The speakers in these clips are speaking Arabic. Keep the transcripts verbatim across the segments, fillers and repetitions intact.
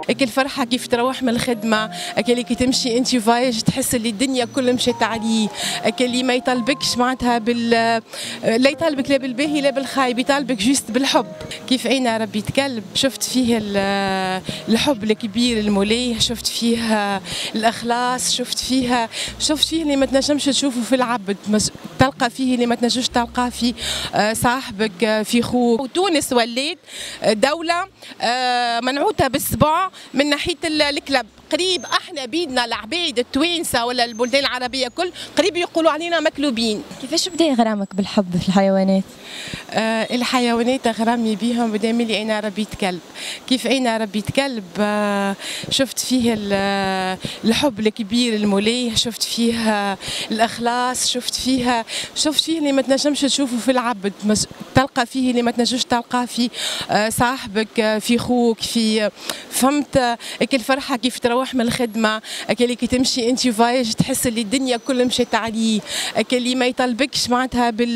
هيك الفرحة كيف تروح من الخدمة، اللي كي تمشي انت فايج تحس اللي الدنيا كل مشيت عليه، اللي ما يطالبكش معناتها بال لا يطالبك لا بالباهي لا بالخايب، يطالبك جوست بالحب. كيف انا ربيت كلب شفت فيه الحب الكبير المليه، شفت فيه الاخلاص، شفت فيها شفت فيه اللي ما تنجمش تشوفه في العبد، تلقى فيه اللي ما تنجمش تلقاه في صاحبك في خوك. وتونس ولات دولة منعوتة بالصبع من ناحية الكلب، قريب احنا بيدنا العبيد التوانسه ولا البلدان العربيه كل قريب يقولوا علينا مكلوبين. كيفاش بدا غرامك بالحب في الحيوانات؟ آه الحيوانات غرامي بيهم بدام اللي انا ربيت كلب. كيف انا ربيت كلب آه شفت فيه الحب الكبير المليه، شفت فيه الاخلاص، شفت فيها شفت فيه اللي ما تنجمش تشوفه في العبد، تلقى فيه اللي ما تنجمش تلقاه في آه صاحبك في خوك في فهمت. هيك الفرحه كيف تروح من الخدمه، اللي كي تمشي انت فايج تحس اللي الدنيا كل مشيت عليه، اللي ما يطالبكش معناتها بال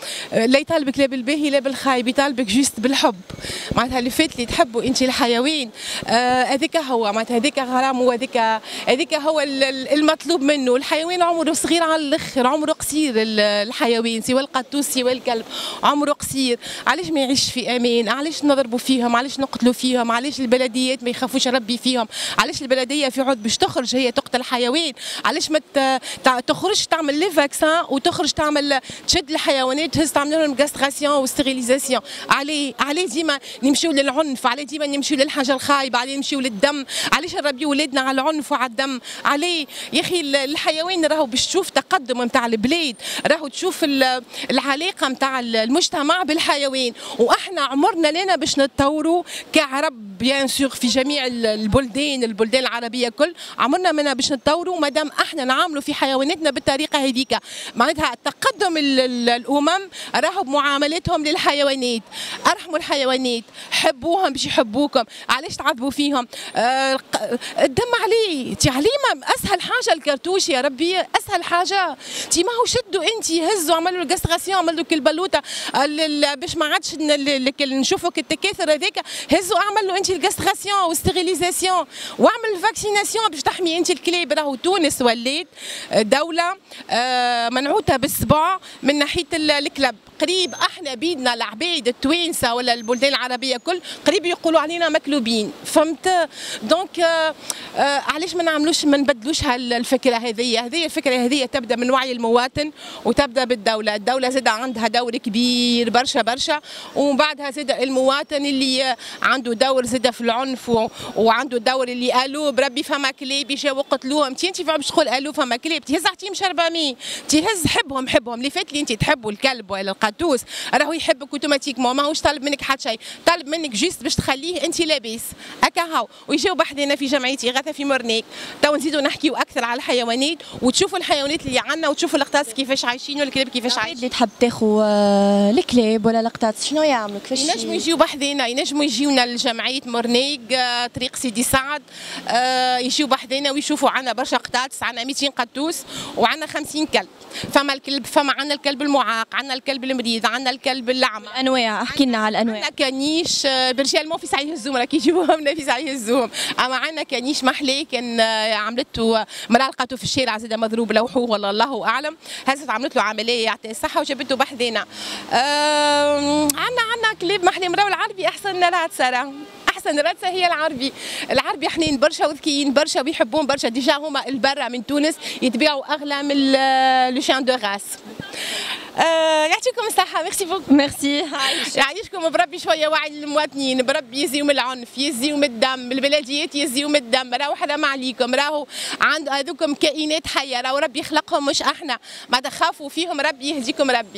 لا يطالبك لا بالباهي لا بالخايب، يطالبك جوست بالحب. معناتها اللي فات اللي تحبوا انت الحيوان هذاك آه هو معناتها هذاك غرام، وهذاك هذاك هو المطلوب منه. الحيوان عمره صغير على الاخر، عمره قصير الحيوان سواء القطوس سواء الكلب عمره قصير. علاش ما يعيش في امان؟ علاش نضربوا فيهم؟ علاش نقتلوا فيهم؟ علاش البلديات ما يخافوش ربي فيهم؟ علاش البلديه في عود باش تخرج هي تقتل حيوان؟ علاش ما تخرجش تعمل لي فاكسان وتخرج تعمل تشد الحيوانات تهز تعمل لهم كاستراسيون وستيريليزاسيون؟ عليه عليه ديما نمشيو للعنف؟ عليه ديما نمشيو للحاجه الخايبه؟ عليه نمشيو للدم؟ علاش نربيو ولادنا على العنف وعلى الدم؟ عليه يا اخي الحيوان راهو باش تشوف تقدم نتاع البلاد، راهو تشوف العلاقه نتاع المجتمع بالحيوان، واحنا عمرنا لنا باش نتطوروا كعرب بيان سور في جميع البلدان البلدان العربيه كل عمرنا منا باش نتطوروا مادام احنا نعاملوا في حيواناتنا بالطريقه هذيك. معناتها تقدم الامم راهو بمعاملتهم للحيوانات، ارحموا الحيوانات، حبوهم باش يحبوكم. علاش تعذبوا فيهم؟ آه الدم عليه تي عليه اسهل حاجه الكرتوش يا ربي، اسهل حاجه تي ما هو شدوا انت هزوا عملوا الكاستراسيون عملوا البلوطه باش ما عادش نشوفوا التكاثر هذاك، هزوا اعملوا انت الكاستراسيون والستيريليزاسيون واعمل الفاكسيناسيون باش تحمي انت الكلاب. راهو تونس ولات دوله منعوته بالصبع من ناحيه الكلب، قريب احنا بيدنا العبيد التوانسه ولا البلدان العربيه كل قريب يقولوا علينا مكلوبين. فهمت؟ دونك آه آه علاش ما نعملوش ما نبدلوش هالفكره هذه؟ هذه الفكره هذه تبدا من وعي المواطن وتبدا بالدوله. الدوله زاد عندها دور كبير برشا برشا، ومن بعدها زاد المواطن اللي عنده دور زاد في العنف وعنده دور اللي قالوا بربي فما كلاب يجاو قتلوهم. تي انت باش تقول قالوا فما كلاب تهز عطيهم شربامي، تهز حبهم حبهم اللي فات اللي انت تحبوا الكلب ولا القطوس راهو يحبك اوتوماتيكمون، ماهوش طالب منك حتى شيء، طالب منك جيست باش تخليه انت لاباس هكا هاو. ويجيو بحذنا في جمعيه إغاثة في مرنيك تو نزيدوا نحكيو اكثر على الحيوانات وتشوفوا الحيوانات اللي عندنا وتشوفوا القطاس كيفاش عايشين والكلاب كيفاش عايشين. اللي تحب تاخذ الكلاب ولا القطاس شنو يعملوا كيفاش؟ ينجموا يجيو بحذنا، ينجموا يجيونا لجمعيه مرنيك طريق سيدي سعد، يجيو بحذنا ويشوفوا عندنا برشا قطاس، عندنا مئتين قطوس وعندنا خمسين كلب. فما الكلب فما عندنا الكلب المعاق، عندنا الكلب المريض، عندنا الكلب الاعمى. انواع احكي لنا على الانواع. عندنا كانيش برجال مو في ساعه يهزوهم راكي يجيبوهم لنا في ساعه يهزوهم، اما عندنا كانيش محلي كان عملته مراه لقاتو في الشارع زاد مضروب لوحوه والله الله اعلم، هزت عملت له عمليه يعطيه الصحه وجابته بحذنا. عندنا عندنا كلاب محلي مراه العربي احسن رات ساره، احسن راتسه هي العربي. العربي حنين برشا وذكيين برشا ويحبون برشا، ديجا هما البرا من تونس يتبيعوا اغلى من لو شان دو غاس. آه يعطيكم الصحة، ميرسي بوكو. ميرسي. يعيشكم بربي شوية وعي للمواطنين، بربي يزيو من العنف، يزيو من الدم، البلديات يزيو من الدم، راهو حرام عليكم، راهو عند هذوكم كائنات حية، راهو ربي خلقهم مش احنا، ما تخافوا فيهم، ربي يهديكم ربي.